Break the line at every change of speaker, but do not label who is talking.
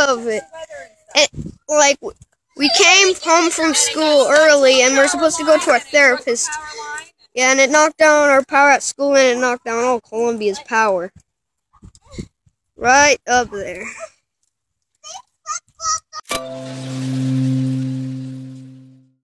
of it. Like, we came home from school early, and we're supposed to go to our therapist. Yeah, and it knocked down our power at school, and it knocked down all Columbia's power. Right up there.